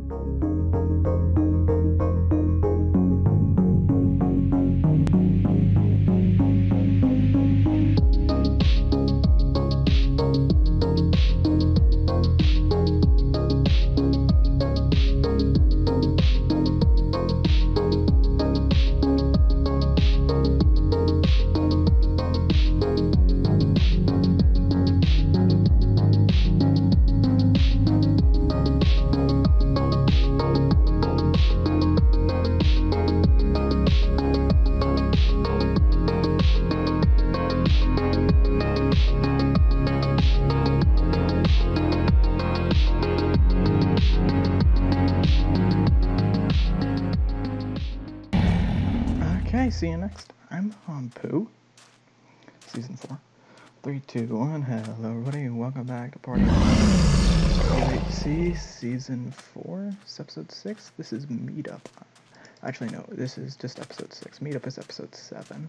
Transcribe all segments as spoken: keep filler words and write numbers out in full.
Okay, see you next time on Pooh, Season four. three, two, one, hello everybody, welcome back to Party U H C, Season four, Episode six. This is Meetup. Actually, no, this is just Episode six. Meetup is Episode seven.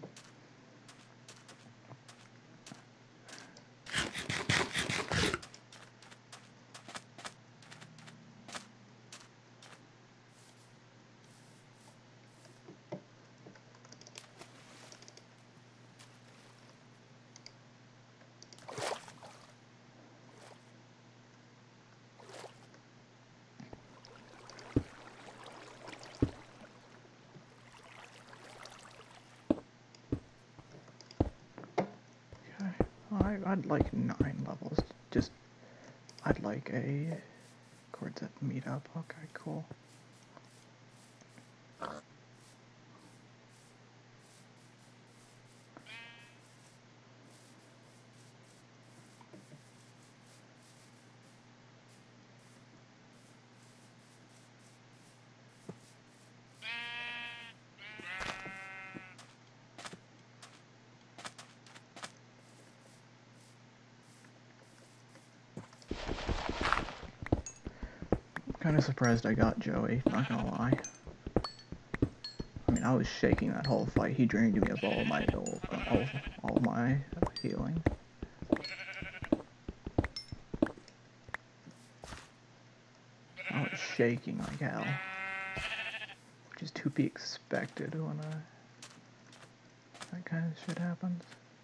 I, I'd like nine levels. Just, I'd like a quartet meetup. Okay, cool. Kind of surprised I got Joey, not gonna lie. I mean, I was shaking that whole fight. He drained me of all my all, all, all my healing. I was shaking like hell, which is to be expected when uh, that kind of shit happens.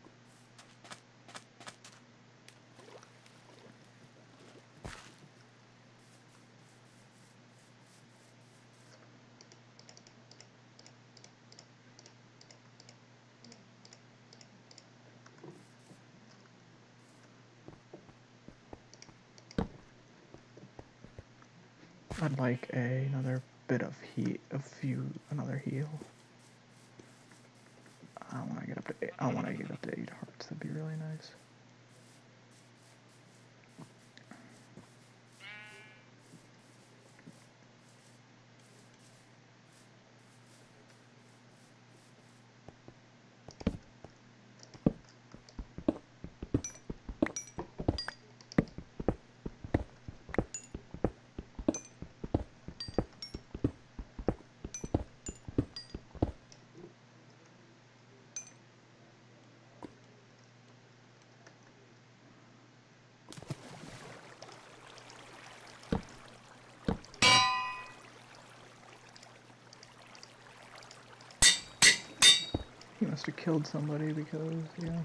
I'd like a, another bit of heat, a few, another heal. I want to get up to eight, I want to get up to eight hearts. That'd be really nice. He must have killed somebody because, yeah.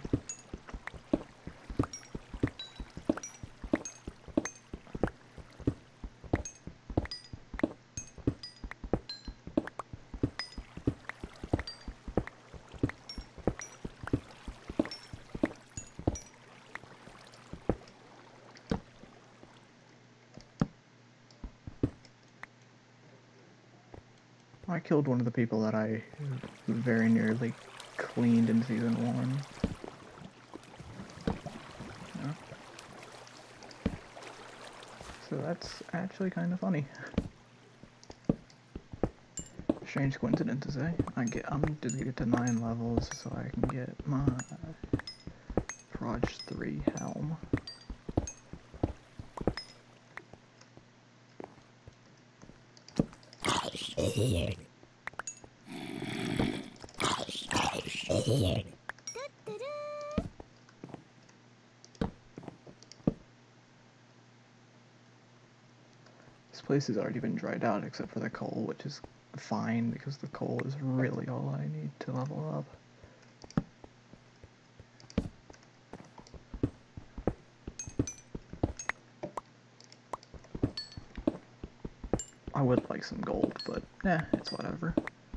I killed one of the people that I very nearly cleaned in season one. Yeah. So that's actually kind of funny. Strange coincidences, eh? I get, I'm just gonna get to nine levels so I can get my Proj three helm. This place has already been dried out except for the coal, which is fine because the coal is really all I need to level up. I would like some gold, but eh, it's whatever.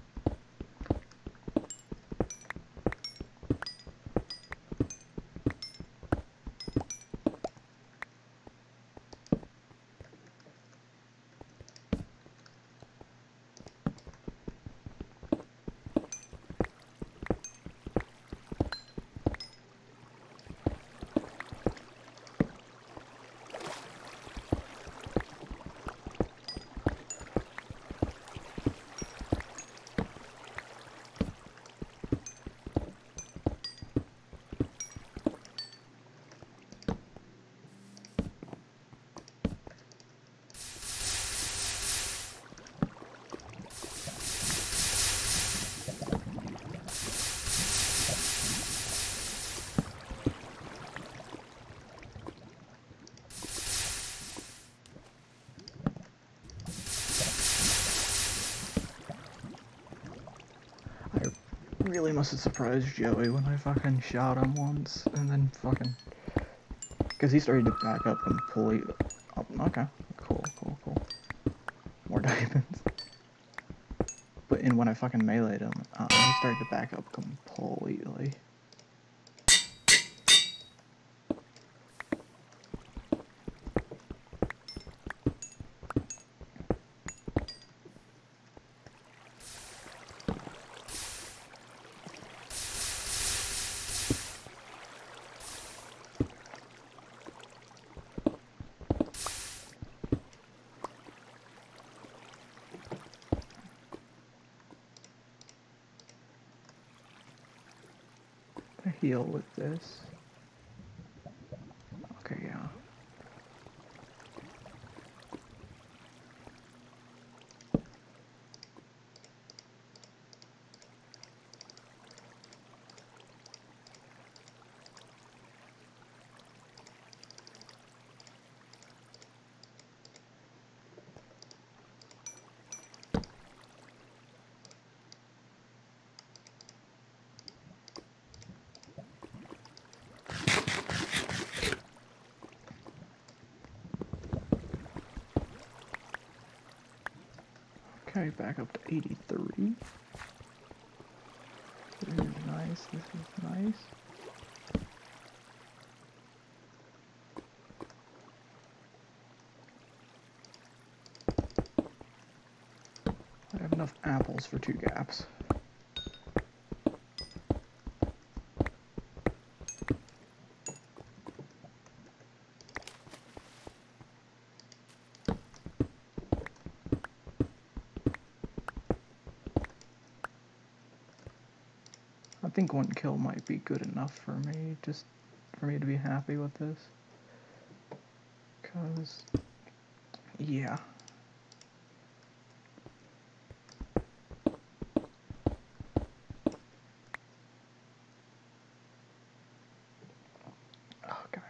Really must have surprised Joey when I fucking shot him once, and then fucking... Because he started to back up completely. Oh, okay, cool, cool, cool. More diamonds. But in when I fucking meleeed him, uh, he started to back up completely. Heal with this. Okay, yeah. Okay, back up to eighty-three. This is nice, this is nice. I have enough apples for two gaps. I think one kill might be good enough for me, just for me to be happy with this. Cause, yeah. Okay.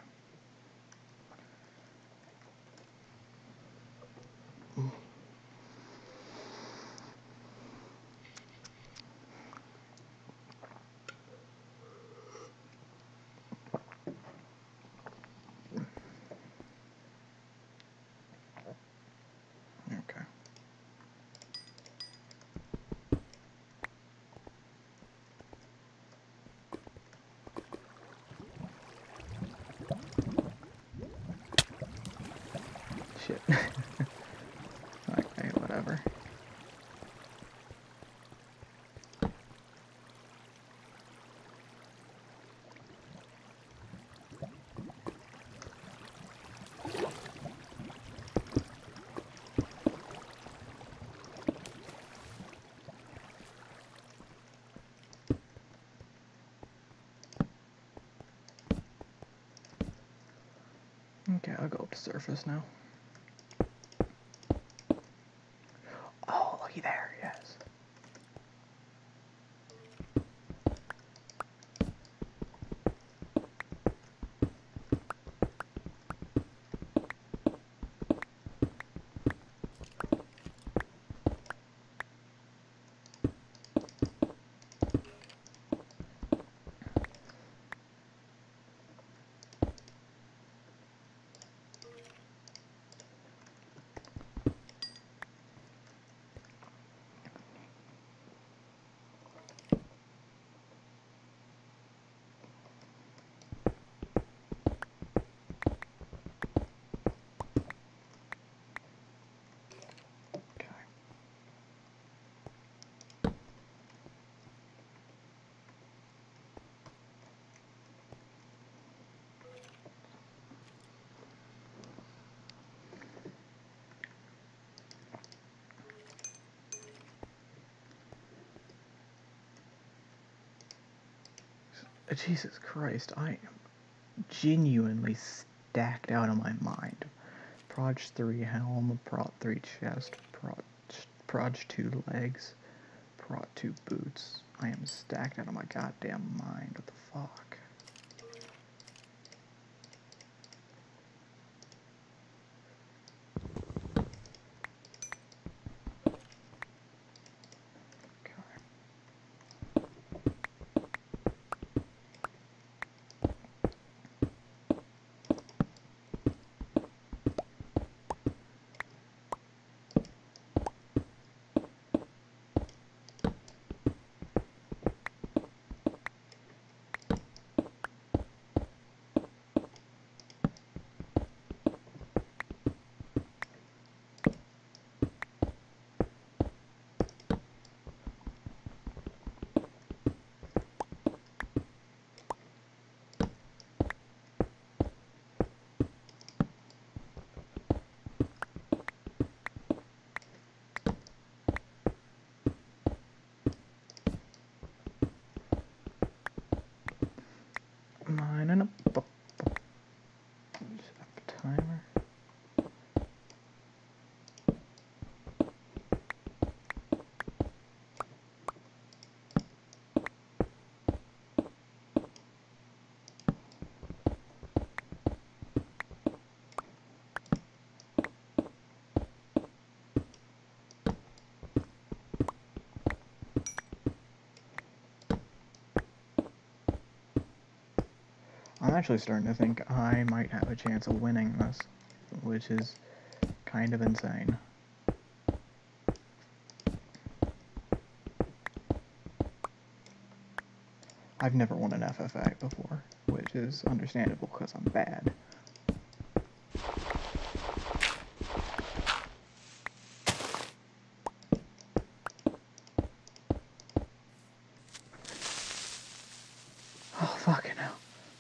Okay. Shit. Okay, whatever. Okay, I'll go up to surface now. Oh, looky there, yes. Jesus Christ, I am genuinely stacked out of my mind. Proj three helm, Prot three chest, Prot, Proj two legs, Prot two boots. I am stacked out of my goddamn mind. What the fuck? Mine and a timer. I'm actually starting to think I might have a chance of winning this, which is kind of insane. I've never won an F F A before, which is understandable because I'm bad. Oh, fucking hell.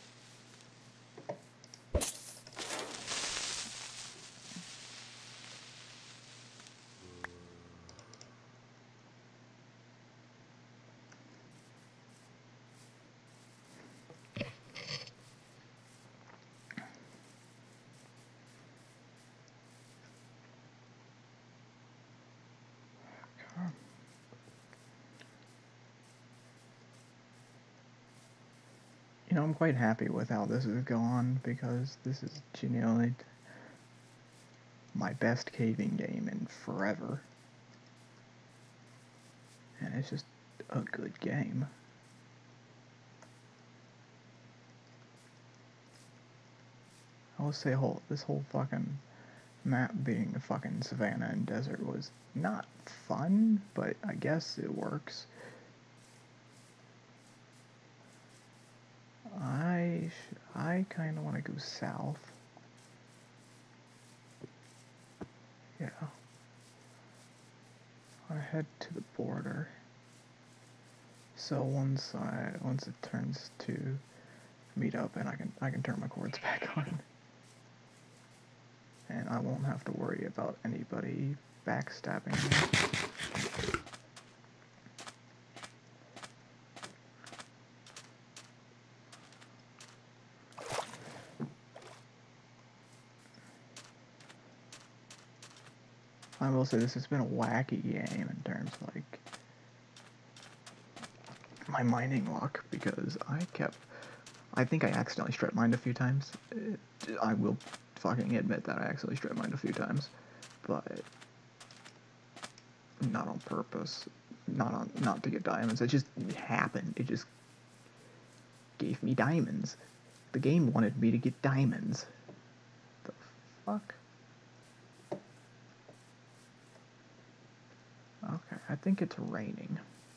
You know, I'm quite happy with how this is going because this is genuinely my best caving game in forever. And it's just a good game. I will say whole this whole fucking map being the fucking savannah and desert was not fun, but I guess it works. I sh I kind of want to go south. Yeah. I head to the border. So once I once it turns to meet up, and I can I can turn my cords back on, and I won't have to worry about anybody backstabbing me. I will say this has been a wacky game in terms of like my mining luck, because I kept I think I accidentally strip mined a few times. I will fucking admit that I accidentally strip mined a few times, but not on purpose, not on not to get diamonds. It just happened. It just gave me diamonds. The game wanted me to get diamonds. The fuck? Okay, I think it's raining.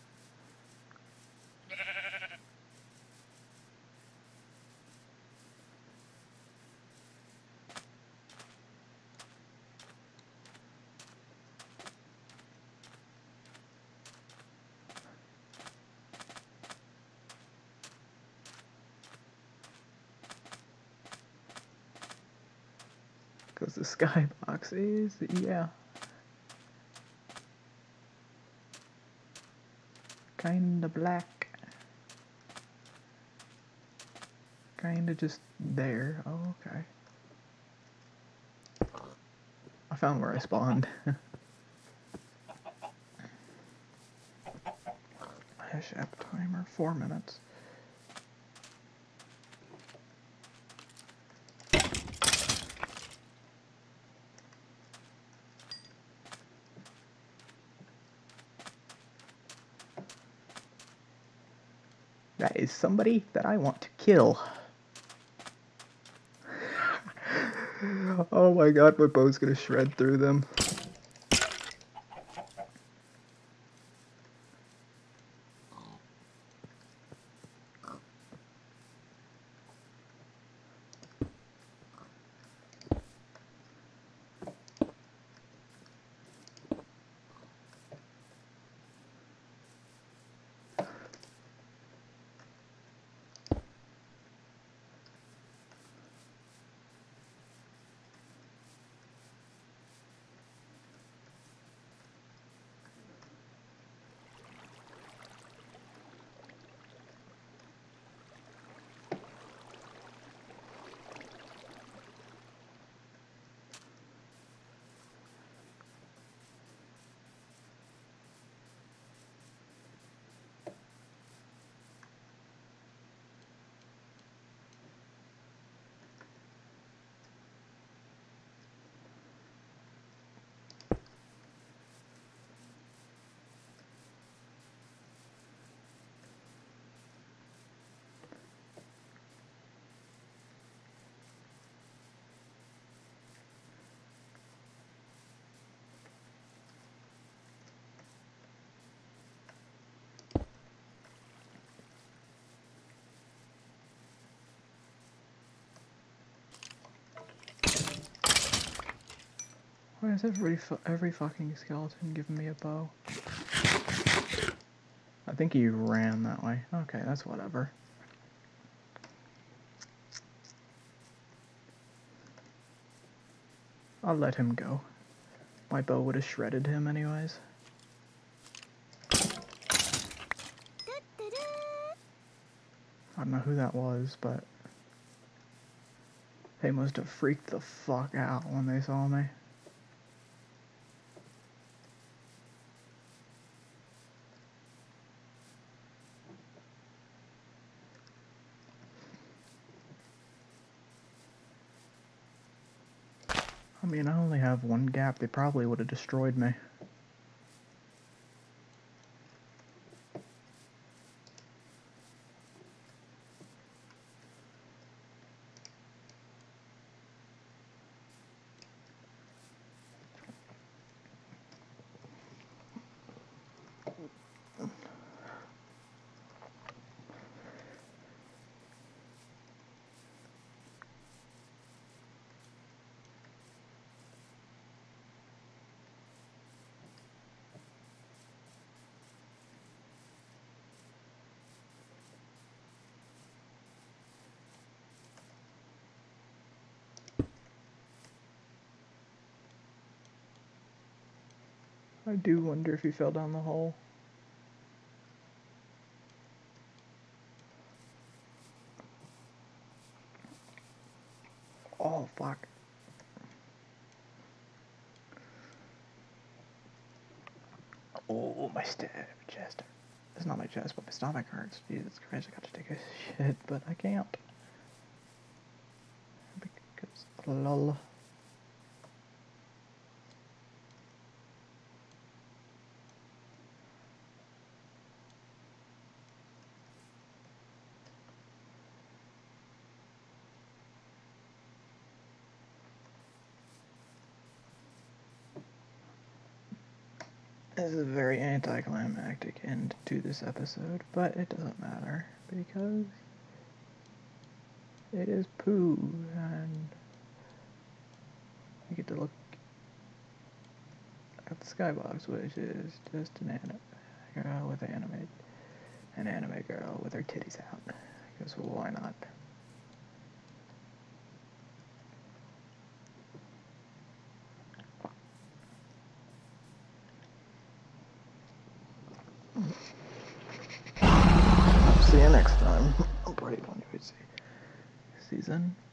Because the skybox is, yeah, kinda black. kinda just there. Oh, okay. I found where I spawned. Hash app timer, four minutes. That is somebody that I want to kill. Oh my god, my bow's gonna shred through them. Why is every fu every fucking skeleton giving me a bow? I think he ran that way. Okay, that's whatever. I'll let him go. My bow would have shredded him anyways. I don't know who that was, but they must have freaked the fuck out when they saw me. I mean, I only have one gap. They probably would have destroyed me. I do wonder if he fell down the hole. Oh, fuck. Oh, my stab chest. It's not my chest, but my stomach hurts. Jesus Christ, I got to take a shit, but I can't. Because, lol. This is a very anticlimactic end to this episode, but it doesn't matter because it is poo and you get to look at the skybox, which is just an anime girl with anime, an anime girl with her titties out. Because why not? I'll see you next time. I'm pretty on U H C. season